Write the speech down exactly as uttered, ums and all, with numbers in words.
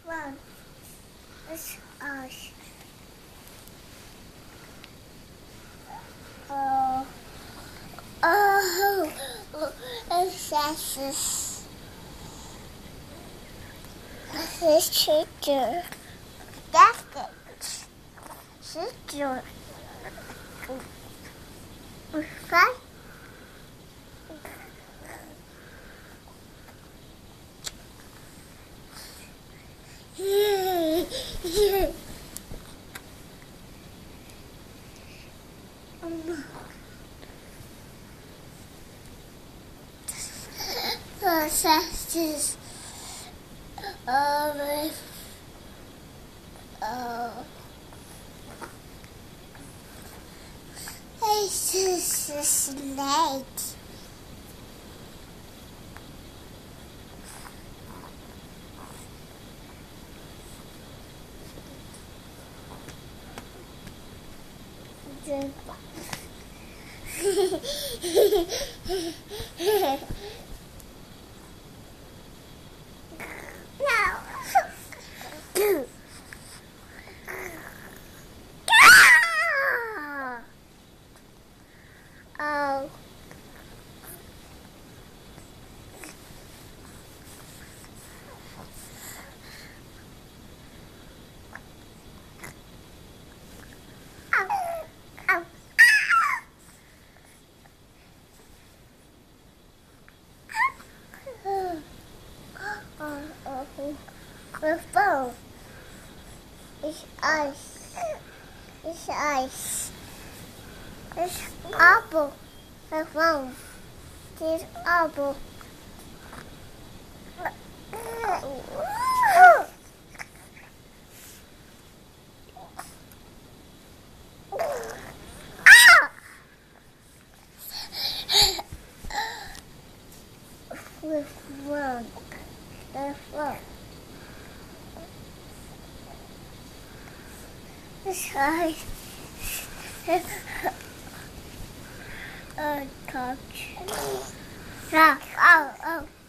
One. It's us. Oh. Oh. It's us. It's teacher. That's it. Teacher. Five. Processes of oh, this is a snake. Oh. The phone. It's ice. It's ice. It's apple. The phone. It's apple. With one. The phone. It's ice. A touch. Oh, oh, oh.